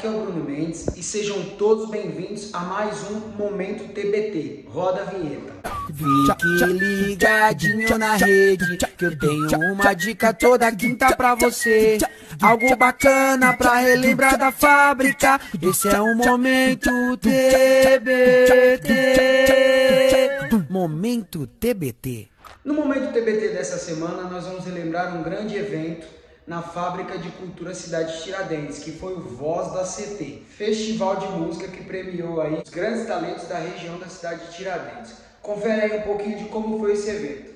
aqui é o Bruno Mendes e sejam todos bem-vindos a mais um Momento TBT. Roda a vinheta. Fique ligadinho na rede, que eu tenho uma dica toda quinta pra você. Algo bacana pra relembrar da fábrica. Esse é o Momento TBT. Momento TBT. No Momento TBT dessa semana, nós vamos relembrar um grande evento na Fábrica de Cultura Cidade Tiradentes, que foi o Voz da CT, festival de música que premiou aí os grandes talentos da região da cidade de Tiradentes. Confere aí um pouquinho de como foi esse evento.